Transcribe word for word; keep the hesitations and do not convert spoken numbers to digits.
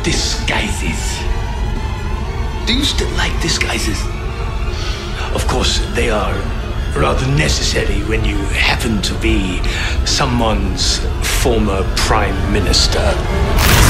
Disguises. Do you still like disguises? Of course, they are rather necessary when you happen to be someone's former prime minister.